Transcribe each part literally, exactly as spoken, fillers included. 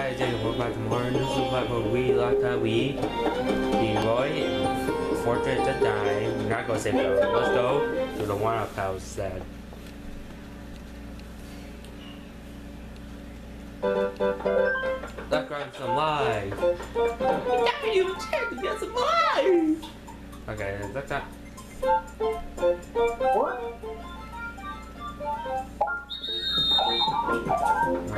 guys, and welcome back to more New Super Platform Wii Laptop Wii. The Roy Fortress to die. We're not gonna save them. Let's go to the one up house set. Let's grab some live. W check to get some live. Okay, that's that. What? Uh,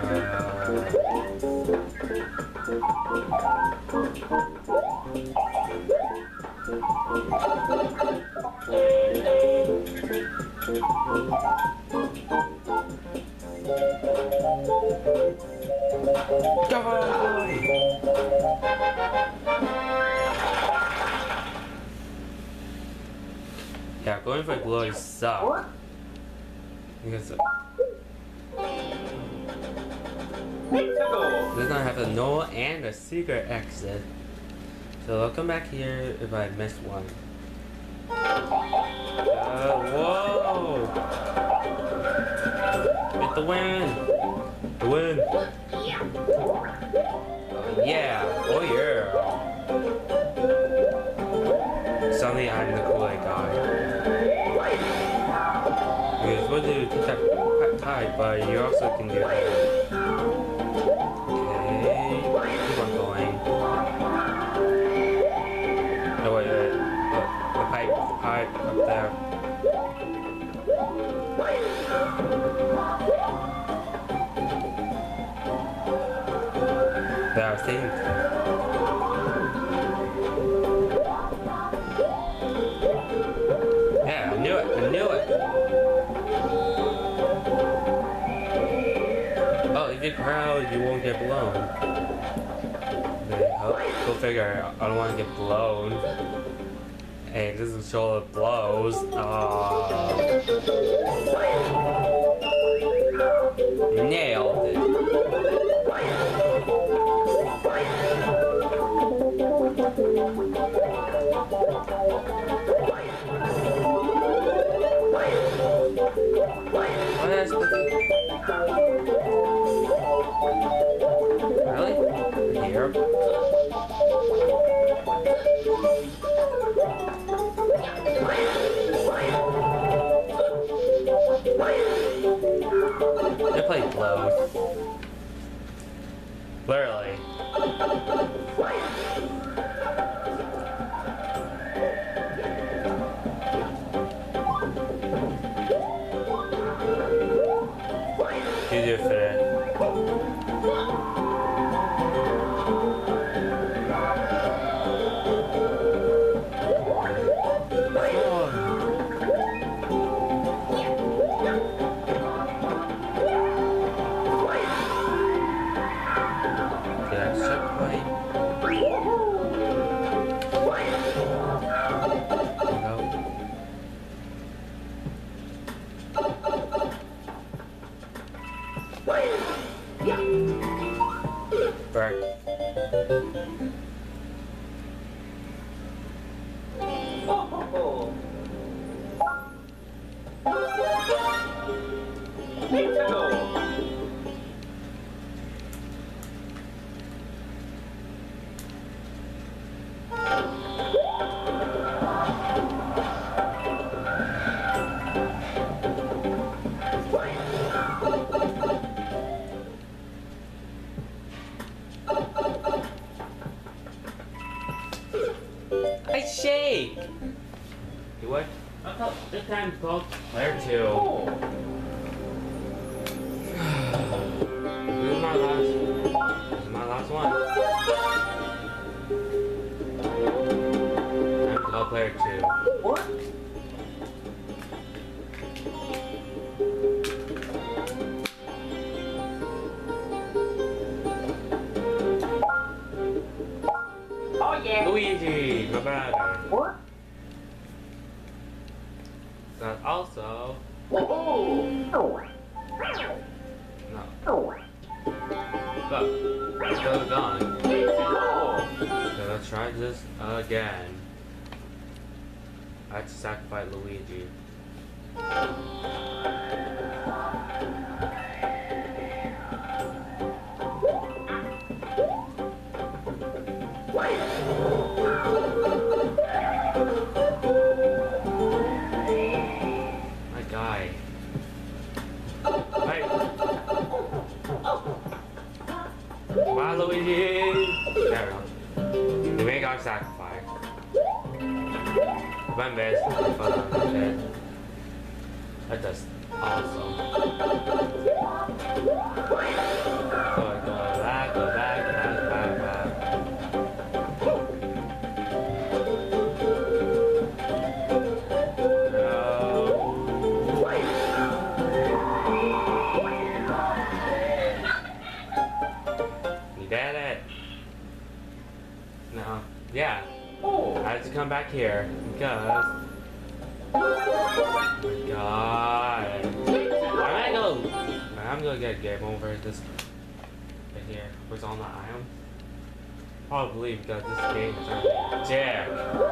Go! Yeah, going for glory sucks. What? Because it Nintendo! does not have a no and a secret exit. So I'll come back here if I missed one. Uh, whoa! Get the win! The win! Uh, yeah! Oh yeah! Suddenly I'm the Kool-Aid guy. You're supposed to take that tight, but you also can do that. Okay, keep on going. No wait, wait. Look, the pipe, the pipe up there. There, I think. Yeah, I knew it, I knew it. Oh, if you crowd, you won't get blown. Oh, go figure. I don't want to get blown. Hey, this is show that blows. Aww. Nailed it. What is this? Really? Here? They play blows. Literally. Easier for that. Right. Oh, Nintendo! I shake! You what? I thought this time's called player two. Oh. This is my last. This is my last one. Time to call player two. What? Oh yeah! Luigi, my brother. What? But also, Oh! no. Oh! But it's still gone. Nintendo! So let's try this again. I had to sacrifice Luigi. My guy. Hey. Bye, Luigi. There we go. We make our sacrifice. One best. That's just awesome. So I go back, go back, back, back, back. Yeah, I have to come back here because. Oh my god. I'm gonna go. I'm gonna get game over this right here. What's on the island? Probably because this game is really jack.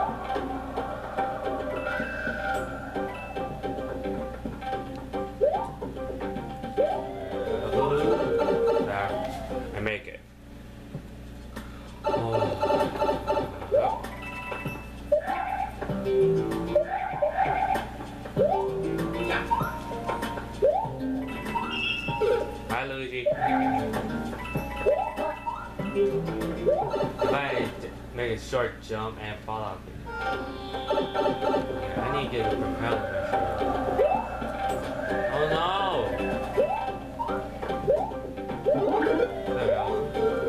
There. I make it. Oh. Hi, Luigi. If I make a short jump and fall off it. Yeah, I need to get a propeller. Oh no! There we go.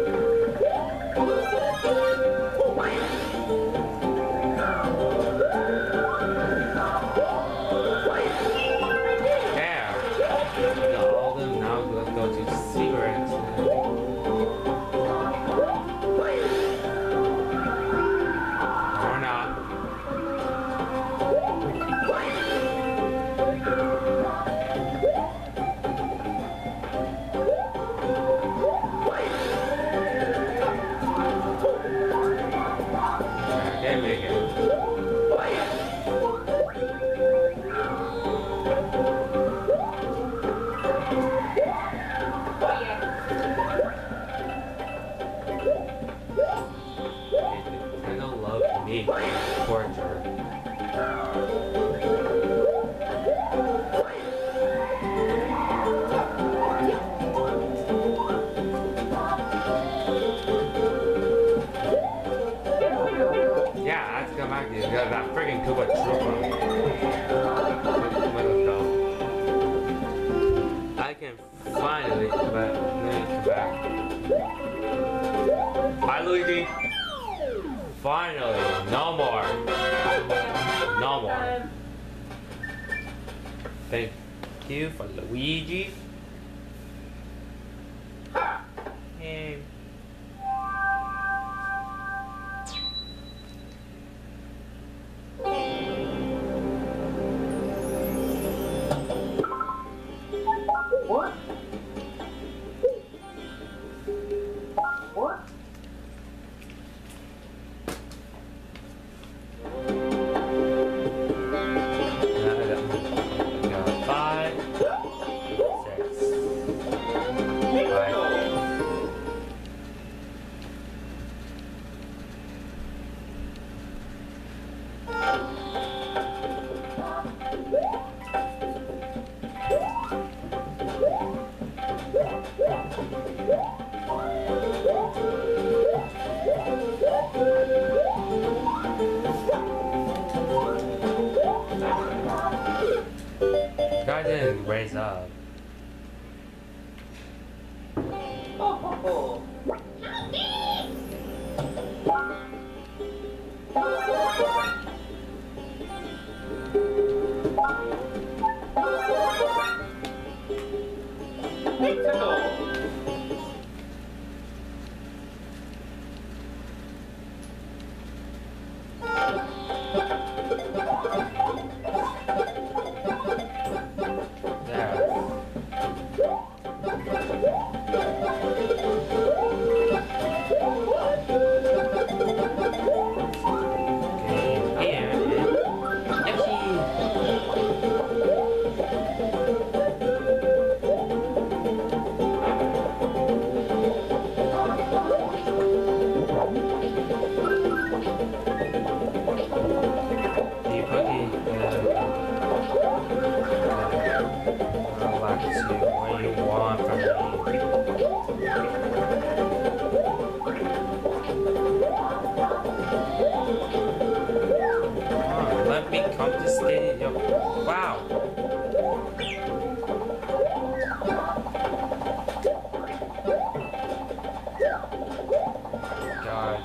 I can finally, but let me come back. Hi, Luigi. Finally, no more. No more. Thank you for Luigi. And What? What? five, six, five. Guy didn't raise up. Oh, ho, ho. Nintendo. There.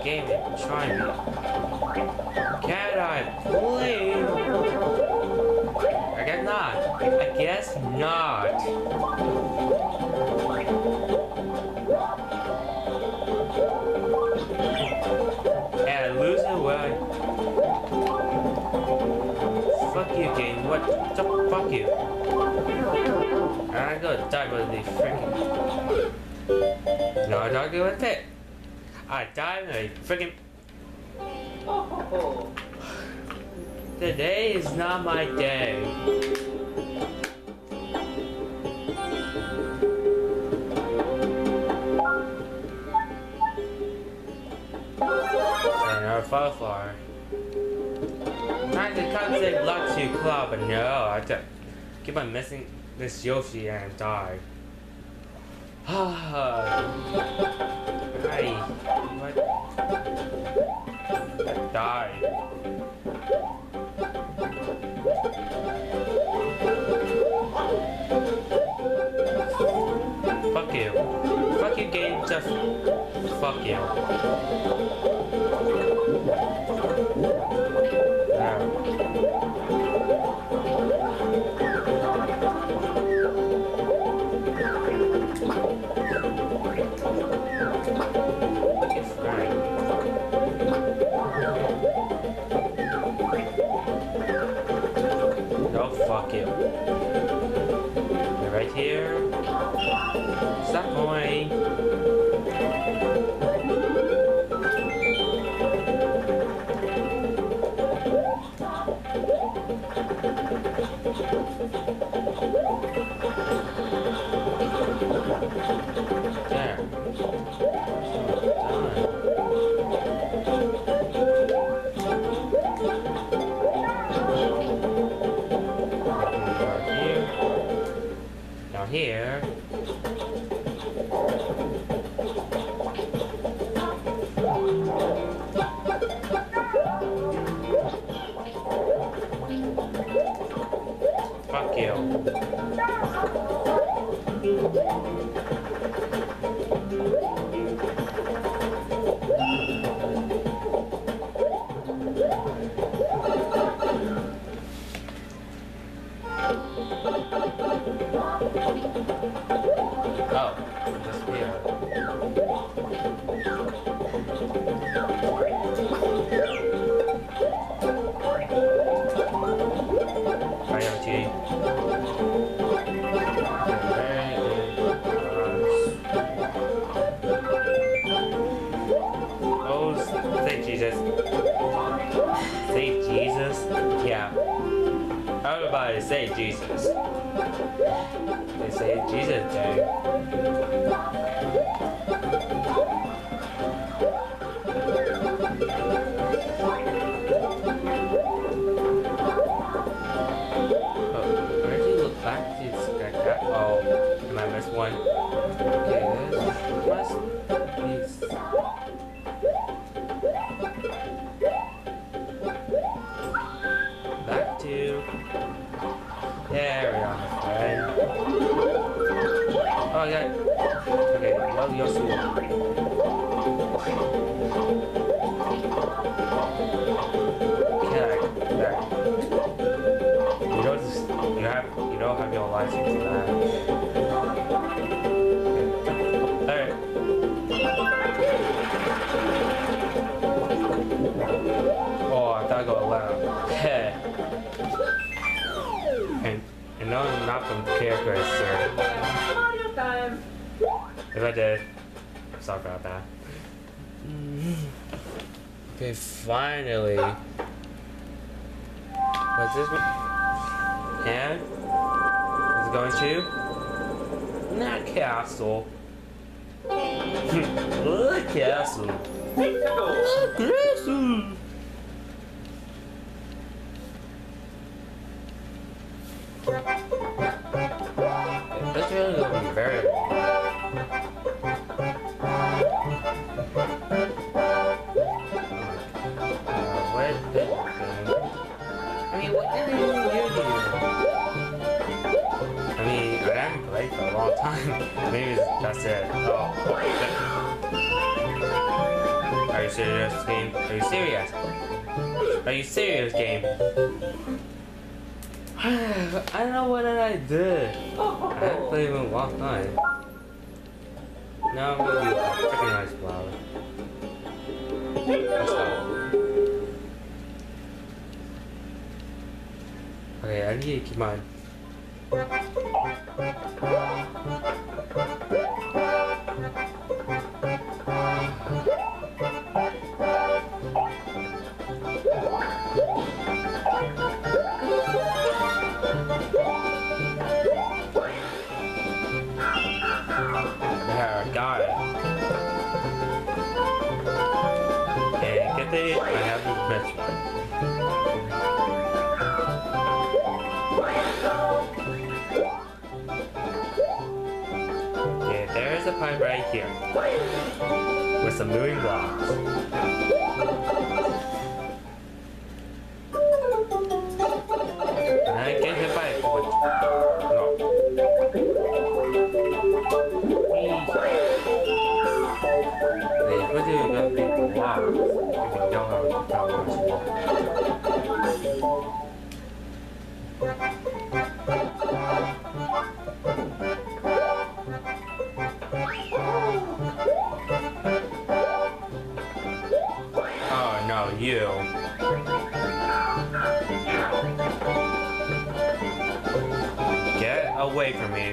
game and try me. Can I please? I guess not. I guess not. And I lose it when fuck you game. What the fuck you? And I gotta die with the freaking. No, I don't do with it. I died in a freaking. Oh, Today is not my day. Another Firefly. Trying to come to Block two Club, but no, I just keep on missing this Yoshi and die. Ah, hey, what? I died. Fuck you. Fuck you, game. Just fuck you. Yeah. It's fine. No, fuck you. You're right here. Stop going. There. Down here. Down here. Fuck you. Oh, just here. Coyote. Oh, say Jesus. Say Jesus? Yeah. Everybody say Jesus. They say Jesus Day. Back to like that. Oh, am I missed one? Okay, this must be. Back to. There we are, my friend. Oh, I got. Okay, well, Yoshi. Can I? There. You don't just. You have. You don't have your license in that. Okay. Alright. Oh, I thought I got loud. and and no, not from characters, sir. Mario time. If I did, I'm sorry about that. Okay, finally. What's this one? And is it going to? Not castle. Ugh, castle. Ugh, castle. This really going to be very long. What the thing? I mean, what did they even do here? I mean, I haven't played for a long time. Maybe that's it. Oh. Are you you serious, game? Are you serious? Are you serious, game? I don't know what I did. I haven't played even one night. Now I'm gonna do a freaking ice flower. Let's go. Okay, I need to keep mine. There, I got it. And get the, I have the best one. Okay, there's a pipe right here. With some moving blocks. And I get hit by a foot. No. Wait, what do you got big blocks? If you don't have a blocks. Oh no, you. Get away from me.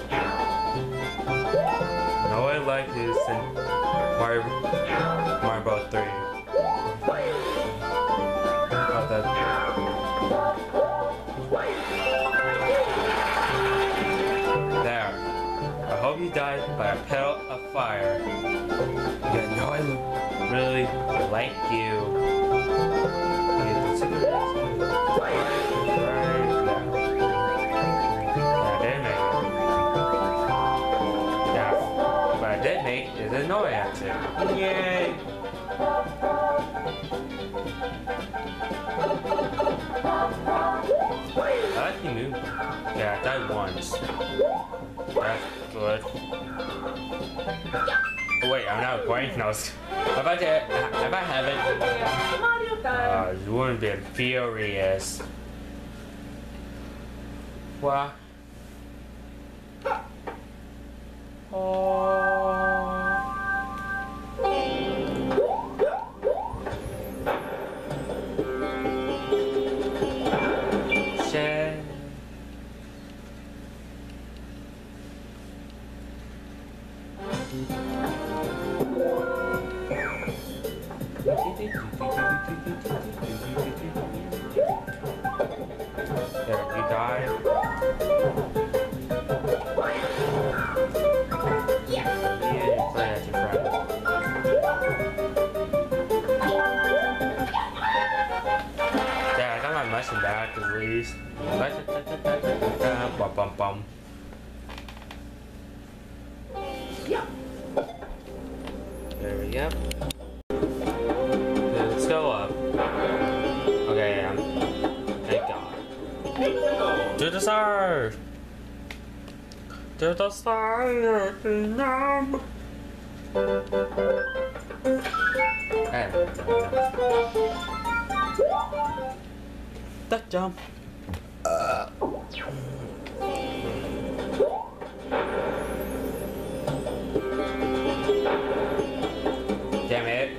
No one like this in Mario, Mario Bros. three. Oh, that. There. I hope you died by a petal of fire. Yeah, no, I really like you. Okay, the secret is right there. Yeah, I didn't make it. Yeah, what I did make is a no answer. Yay! I like the move. Yeah, I died once. That's good. Oh, wait, I'm not playing those. If I did, if I haven't, Mario time. uh, you wouldn't be furious. What? Oh. Shit. There, you died. Yeah, you play as your friend. Yeah, I got my mushroom back at least. Bum bum bum. There we go. Let's go up. Okay, um, thank God. To the side! To the side! No! That jump. Uh. Damn it.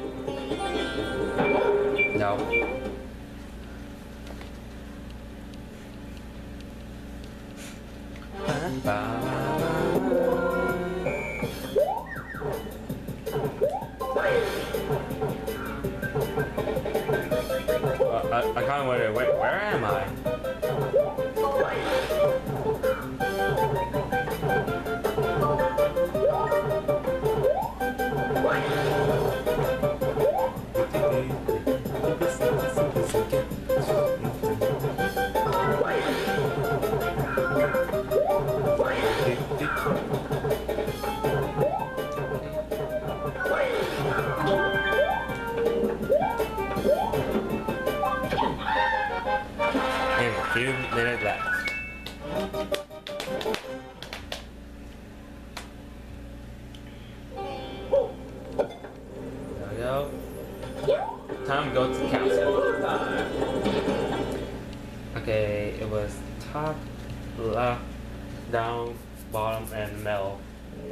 No. Uh, I, I kind of wonder, wait, where am I? And a few minutes left. There we go. time to go to the castle. Okay, it was top, left, down, bottom, and middle.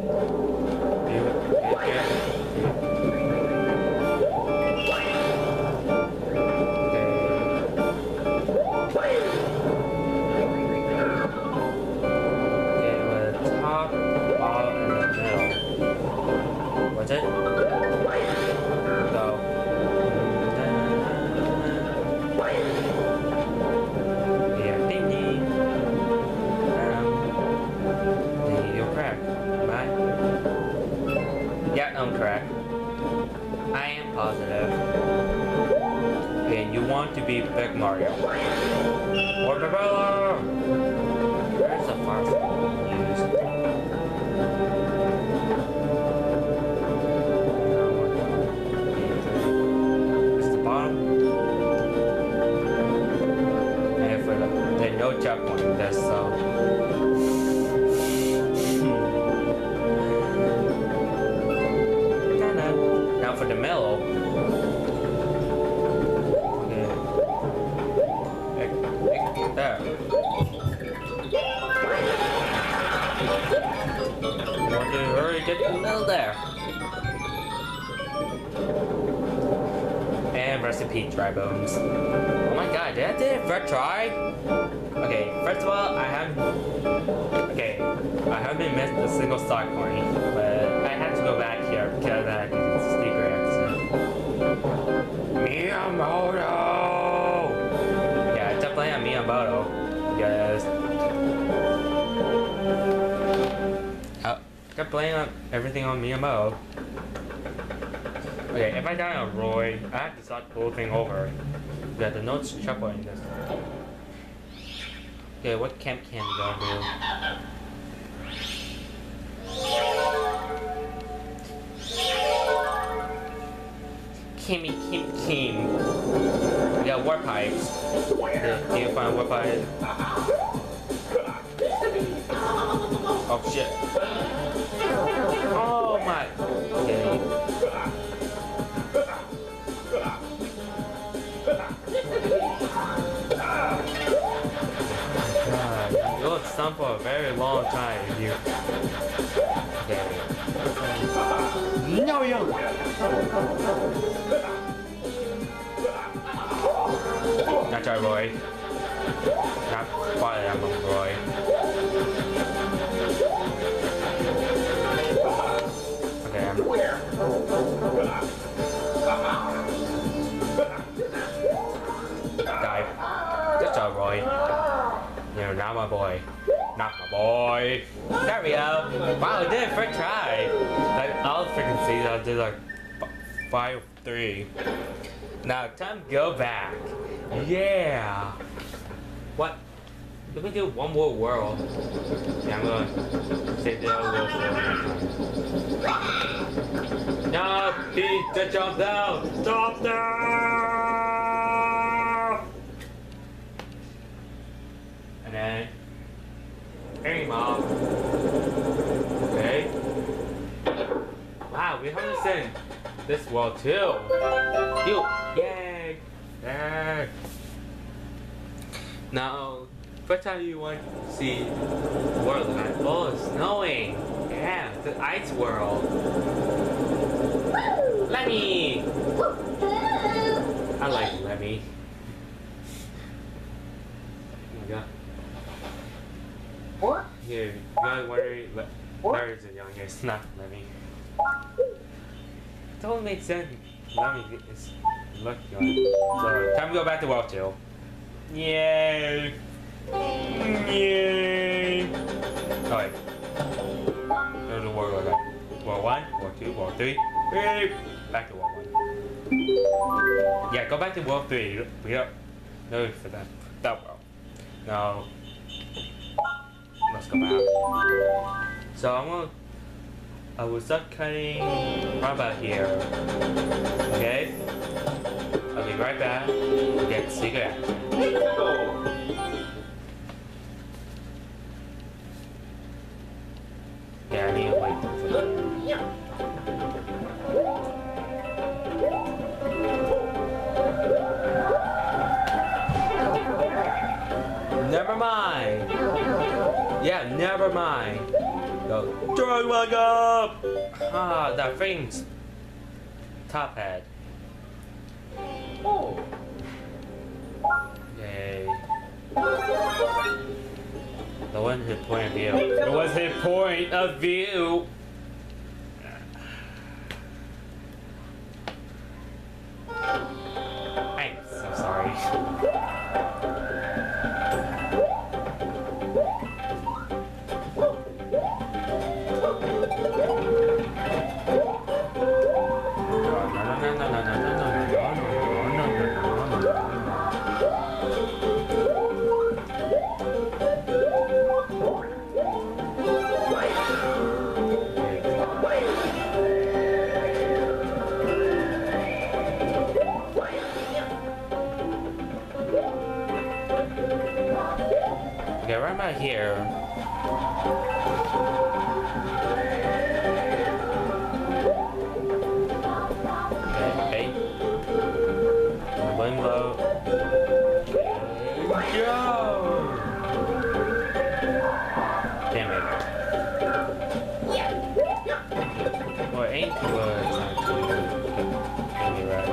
What's it? Go. Yeah, ding ding. Um, you're correct. Bye. Yeah, I'm correct. I am positive. And you want to be Big Mario. Or Barbella! Where's the farce used? No checkpoint this, so now for the middle. Okay. There. Want to hurry get the middle there. And recipe dry bones. Oh my god, did I do it first try? Okay, first of all, I haven't. Okay, I haven't missed a single star coin, but I had to go back here because I had a secret accident. Miyamoto! Yeah, I definitely have Miyamoto. Because. I kept playing on everything on Miyamoto. Okay, if I die on Roy, I have to start the whole thing over. Yeah, the notes checkpoint this. Okay, what camp can we go to? Kimmy Kim Kim. We got warp pipes. Can you find warp pipes? Oh shit. Oh my. Okay. You'll stun for a very long time if you. Okay. No, yo! Not our boy. Not quite that one, boy. Okay, I'm. Die. Just our boy. You're not my boy. Not my boy. There we go. Wow, I did it first try. Like, I'll freaking see that I did like five, three. Now, time to go back. Yeah. What? Let me do one more world. Yeah, I'm gonna save the other world for next time. No, he just jumped down. Stop there! And then, hey mom. Okay. Wow, we haven't seen this world too. You, yay, yay. Now, first time you want to see the world like, oh, it's snowing. Yeah, it's an ice world. Lemmy. I like Lemmy. Oh my god. What? Yeah, you guys worry, Larry's the youngest, not Lemmy. It don't make sense. Lemmy is lucky one. So, time to go back to World two. Yay! Yay! Alright. There's a world like that. World one, World two, World three. Yay! Back to World one. Yeah, go back to World three. We are no for that that world. Now let's go back. So I'm gonna I will start cutting right about here. Okay? I'll be right back to get secret action. Yeah, I need to wait for that. mind. Yeah, never mind. Go. Drag back up. Ah, that thing's top head. Oh. Yay. The one hit point of view. It was his point of view. I'm so sorry. Okay, right about here. Okay, okay. Wind blow. Okay, go! Damn it. Well, it ain't too good. It's not too good. Maybe right.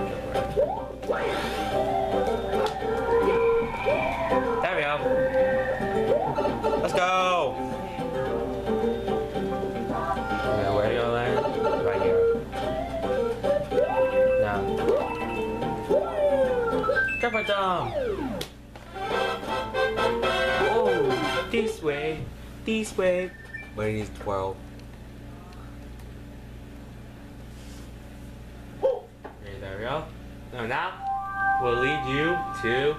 There we go. Let's go! Okay, where do you land? Right here. Now. Triple jump! Oh, this way. This way. But it is twelve. Okay, there we go. So now, we'll lead you to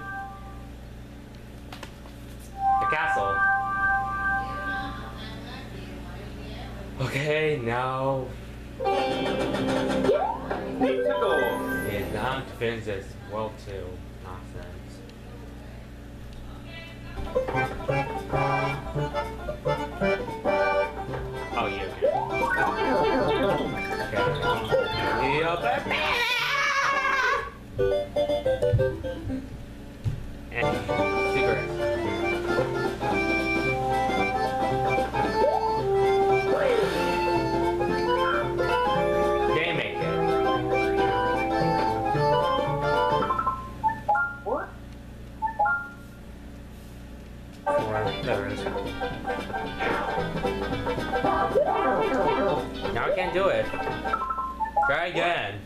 the castle. Okay, now it's time to finish this World two nonsense. Oh, you. Okay. And cigarettes. There it is. Now I can't do it. Try again.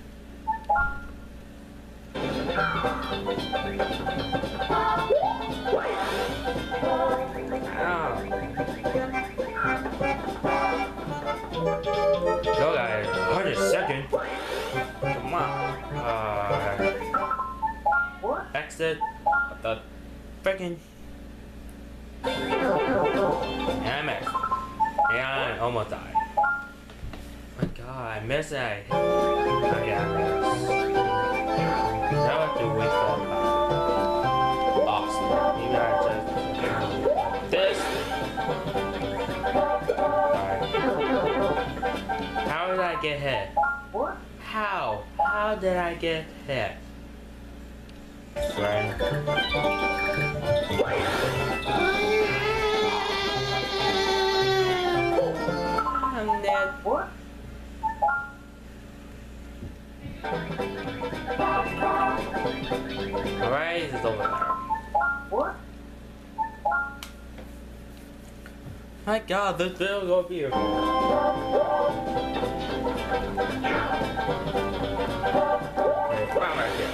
Oh. Go guys, hold a second. Come on. Uh, exit the freaking. Damn it. And I almost died. My god, I missed it. Oh yeah, I missed. Now I have to wait for that. Awesome. You gotta just this. Alright. How did I get hit? How? How did I get hit? Right. I'm dead. What? Alright, it's over there. What? My god, this video will be beautiful. Okay, come right here.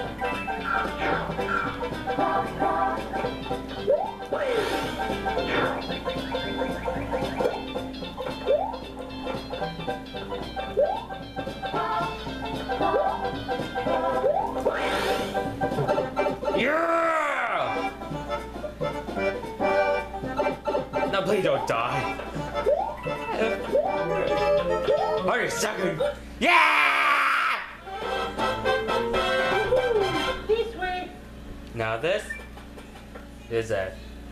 Yeah! Now please don't die. Are you sucking? Yeah! This way. Now this is it.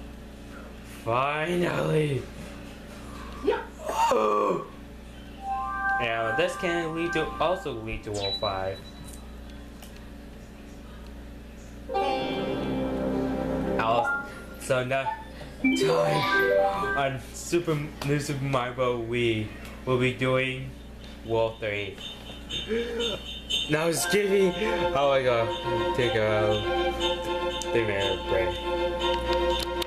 Finally. Yeah. Oh. Now this can lead to also lead to World five. I'll So now, time on Super New Super Mario Wii, we'll be doing World three. Now just give me how I go take a three minute break.